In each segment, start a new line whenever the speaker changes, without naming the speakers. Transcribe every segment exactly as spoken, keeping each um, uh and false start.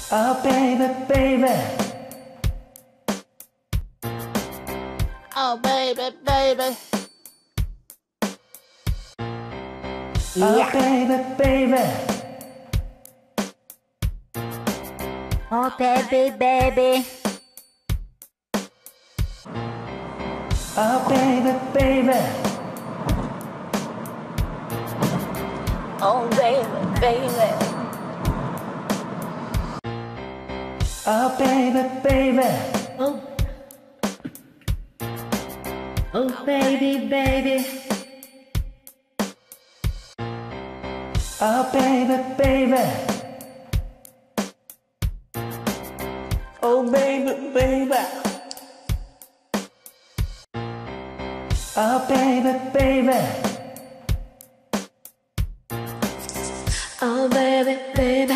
Oh baby, baby.
Oh baby, baby.
Oh baby, baby.
Oh baby, baby.
Oh baby, baby.
Oh baby, baby.
Oh baby, baby.
Oh. Oh baby, baby.
Oh baby, baby. Oh baby, baby. Oh baby, baby.
Oh baby, baby.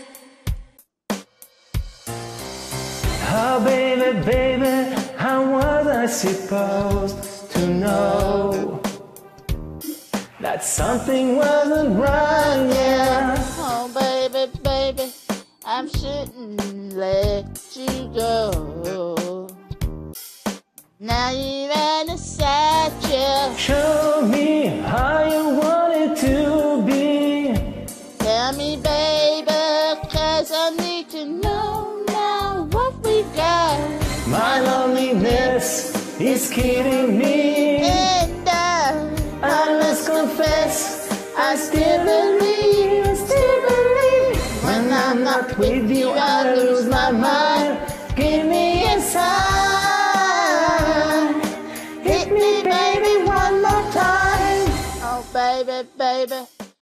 Oh baby, baby, how was I supposed to know that something wasn't right, yeah?
Oh baby, baby, I shouldn't let you go. Now you're at a sad chair.
Show me how you want it to be.
Tell me, baby, cause I need to know now what we got.
My loneliness is killing me,
And I,
I must confess, I still believe, I still believe. When I'm not with you, I